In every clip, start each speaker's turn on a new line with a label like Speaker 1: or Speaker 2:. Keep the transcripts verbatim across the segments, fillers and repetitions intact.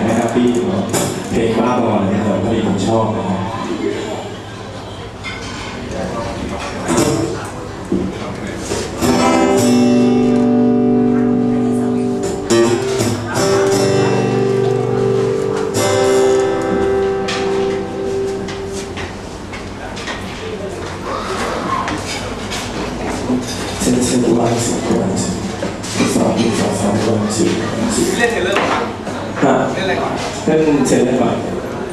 Speaker 1: ไม่แฮปปี้เพลงบ้าบอลนะครับพอดีผมชอบนะครับ
Speaker 2: เล่นเทเลอร์ก่อนฮะเล่นอะไรก่อน
Speaker 1: เล่นเทเลอร์ก่อน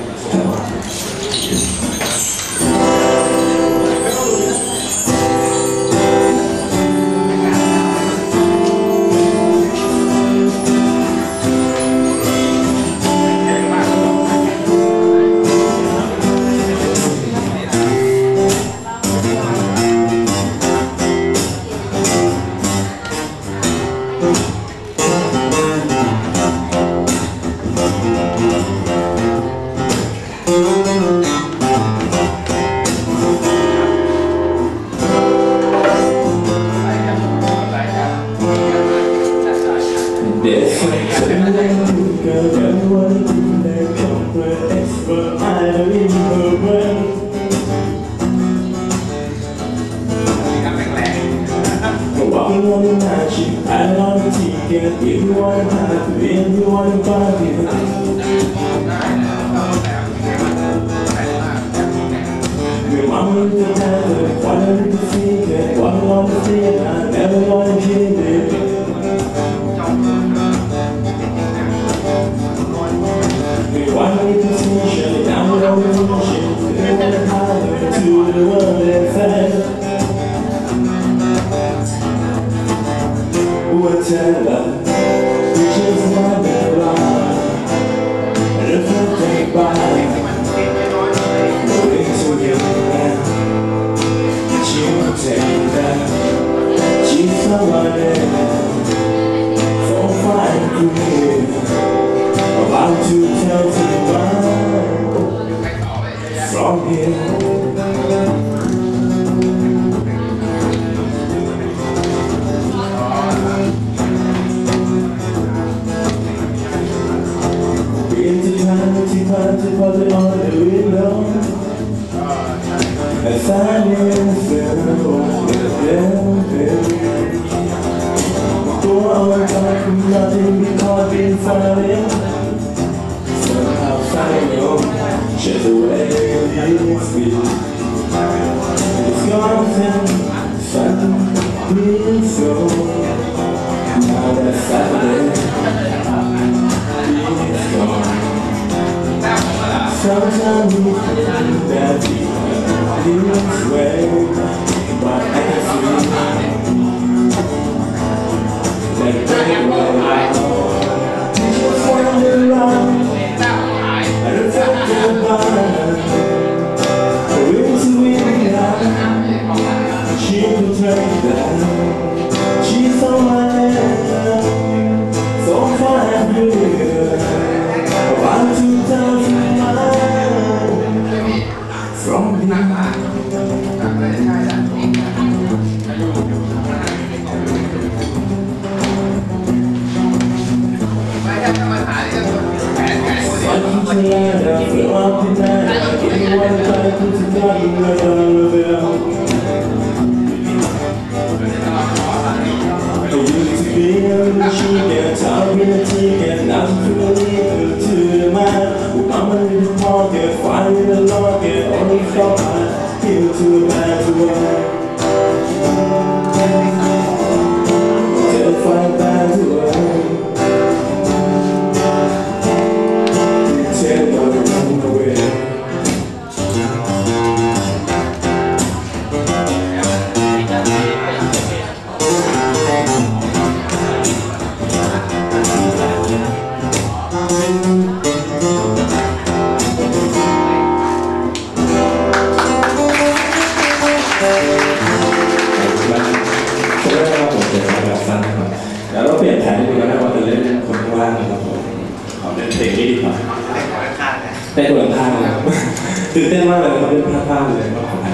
Speaker 1: แล้วเราเปลี่ยนแผนดูกันนะว่าจะเล่นคนข้างล่างนะครับผมขอเล่นเพลงนี้ดีกว่าเต้นคนข้างๆนะครับตื่นเต้นมากเลยเขาเล่นข้างๆเลยก็ขอให้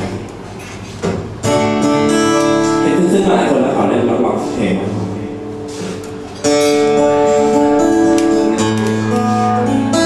Speaker 1: เห็นซึ่งๆหลายคนแล้วขอเล่นร้องเพลง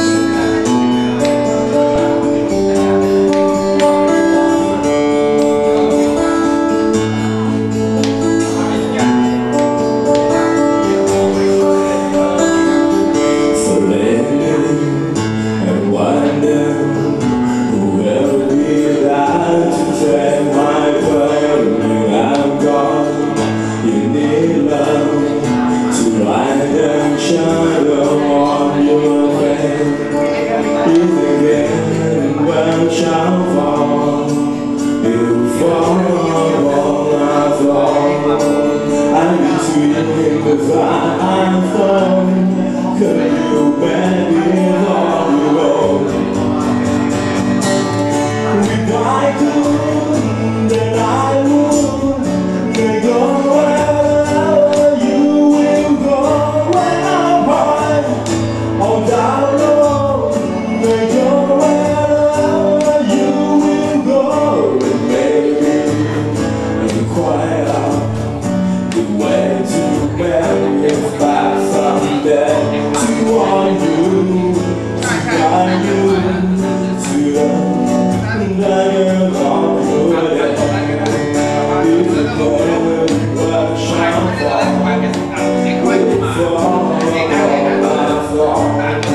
Speaker 2: Thank you.